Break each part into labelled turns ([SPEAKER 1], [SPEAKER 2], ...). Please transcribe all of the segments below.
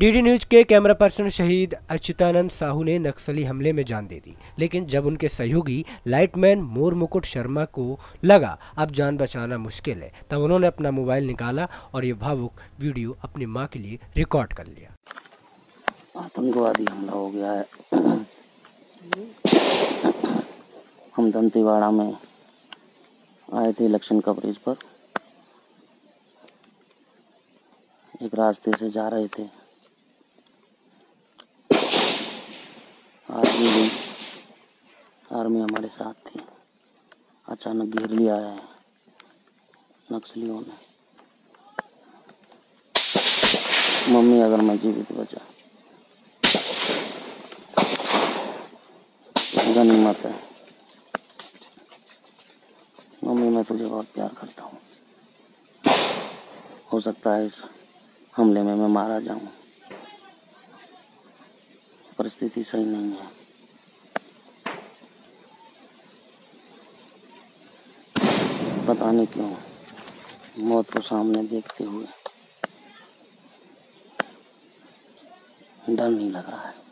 [SPEAKER 1] DD news के camera person शहीद अच्युतानंद साहू ने नक्सली हमले में जान दे दी, लेकिन जब उनके सहयोगी लाइटमैन मोर मुकुट शर्मा को लगा अब जान बचाना मुश्किल है, तब उन्होंने अपना मोबाइल निकाला और ये भावुक वीडियो अपनी मां के लिए रिकॉर्ड कर लिया।
[SPEAKER 2] आतंकवादी हमला हो गया है। हम दंतेवाड़ा में आए थे इलेक्शन कवरेज पर। एक रास्ते से जा रहे थे, आर्मी हमारे साथ थी। अचानक घेर लिया है नक्सलियों ने। मम्मी अगर मैं जीवित बचा गनीमत है। मम्मी मैं तुझे बहुत प्यार करता हूँ। हो सकता है इस हमले में मैं मारा जाऊं। परिस्थिति सही नहीं है। पता नहीं क्यों मौत को सामने देखते हुए डर नहीं लग रहा है।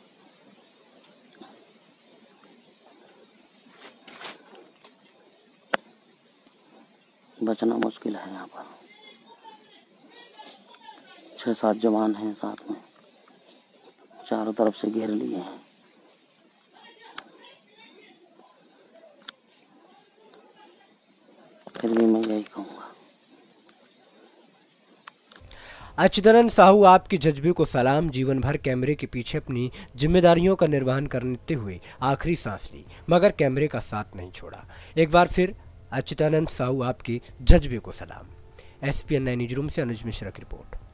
[SPEAKER 2] बचना मुश्किल है। यहाँ पर 6-7 जवान हैं साथ में, चारों तरफ से घेर लिए हैं। फिर भी मैं यही कहूँगा।
[SPEAKER 1] अच्युतानंद साहू आपके जज्बे को सलाम। जीवन भर कैमरे के पीछे अपनी जिम्मेदारियों का निर्वहन करते हुए आखिरी सांस ली, मगर कैमरे का साथ नहीं छोड़ा। एक बार फिर अच्युतानंद साहू आपके जज्बे को सलाम। SPN 9 न्यूज़ रूम से अनुज मिश्रा की रिपोर्ट।